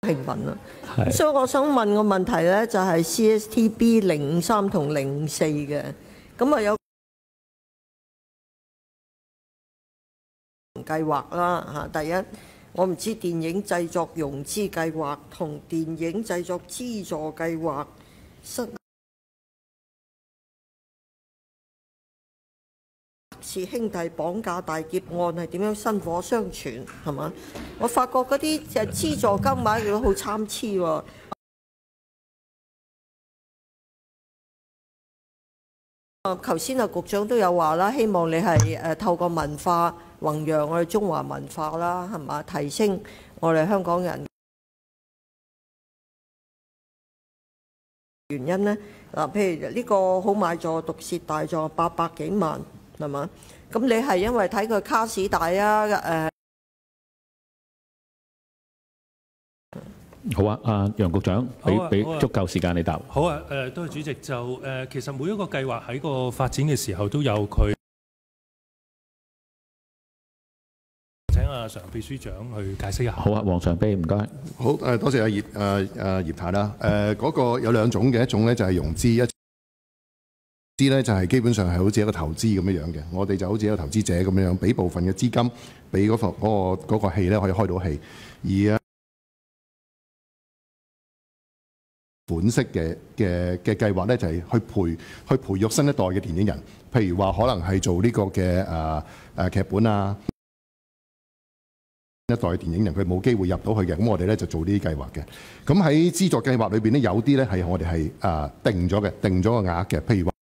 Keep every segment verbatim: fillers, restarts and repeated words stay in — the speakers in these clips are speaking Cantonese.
平民啦。所以我想問個問題咧，就係 C S T B 零五三同零五四嘅，咁啊有計劃啦嚇。第一，我唔知電影製作融資計劃同電影製作資助計劃失似兄弟綁架大劫案係點樣薪火相傳係嘛？我發覺嗰啲就資助金額亦都好參差喎。啊，頭先啊局長都有話啦，希望你係誒透過文化弘揚我哋中華文化啦，係嘛？提升我哋香港人。原因呢，嗱，譬如呢個好賣座《毒舌大狀》八百幾萬。係嘛？咁你係因為睇佢卡士大啊？誒、呃， 好啊，阿楊局長，俾俾足夠時間你答。 好啊，誒、呃，多謝主席。就誒、呃，其實每一個計劃喺個發展嘅時候都有佢。請阿常秘書長去解釋一下。好啊，黃常秘，唔該。 好誒，多謝阿葉誒誒葉太啦。誒、呃，嗰、那個有兩種嘅，一種咧就係融資一。資咧就係基本上係好似一個投資咁樣樣嘅，我哋就好似一個投資者咁樣樣，俾部分嘅資金俾嗰、嗰個嗰、嗰個戲咧可以開到戲，而啊款式嘅嘅嘅計劃咧就係去培去培育新一代嘅電影人，譬如話可能係做呢個嘅誒誒劇本啊，一代嘅電影人佢冇機會入到去嘅，咁我哋咧就做呢啲計劃嘅。咁喺資助計劃裏邊咧，有啲咧係我哋係誒定咗嘅，定咗個額嘅，譬如話。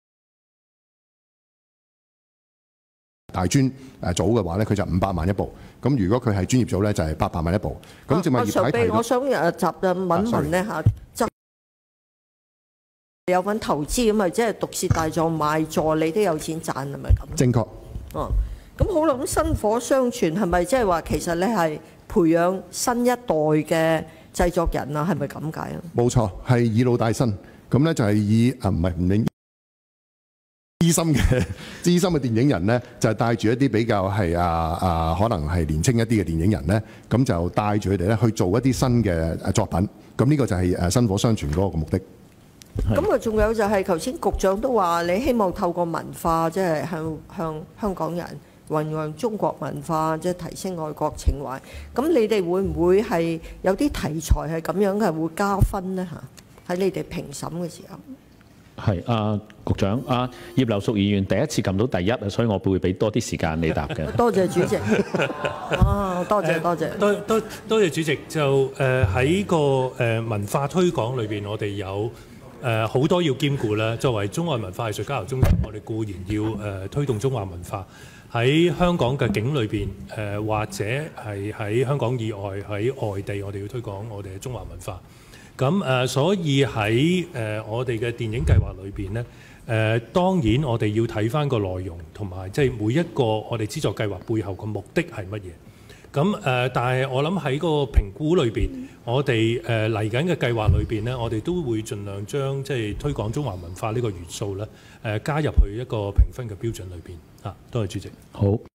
大專誒組嘅話咧，佢就五百萬一部。咁如果佢係專業組咧，就係八百萬一部。咁正話葉太提到， 我想誒集誒問問咧嚇，就有份投資咁啊，即係毒舌大狀賣座，你都有錢賺係咪咁？ 正確。 哦，咁好啦，咁薪火相傳係咪即係話其實你係培養新一代嘅製作人啊？係咪咁解啊？ 冇錯，係以老帶新。咁咧就係以啊唔係唔應。資深嘅資深嘅電影人咧，就係帶住一啲比較係啊啊，可能係年青一啲嘅電影人咧，咁就帶住佢哋咧去做一啲新嘅誒作品。咁呢個就係誒薪火相傳嗰個目的。 咁啊，仲有就係頭先局長都話，你希望透過文化，即係向向香港人弘揚中國文化，即係提升愛國情懷。咁你哋會唔會係有啲題材係咁樣嘅會加分呢？嚇，喺你哋評審嘅時候。 係啊，局長，啊葉劉淑儀議員第一次撳到第一，所以我會俾多啲時間你答嘅。 多謝主席。啊，多謝多謝。 多多多謝主席。就誒喺個誒文化推廣裏邊，我哋有誒好多要兼顧啦。作為中外文化藝術交流中心，我哋固然要誒推動中華文化喺香港嘅境裏邊，誒或者係喺香港以外喺外地，我哋要推廣我哋嘅中華文化。咁誒、呃，所以喺誒、呃、我哋嘅電影計劃裏邊咧，誒、呃、當然我哋要睇返個內容，同埋即係每一個我哋資助計劃背後個目的係乜嘢。咁誒、呃，但係我諗喺個評估裏邊，我哋誒嚟緊嘅計劃裏邊咧，我哋都會盡量將即係推廣中華文化呢個元素咧，誒、呃、加入去一個評分嘅標準裏邊。啊，多謝主席。 好。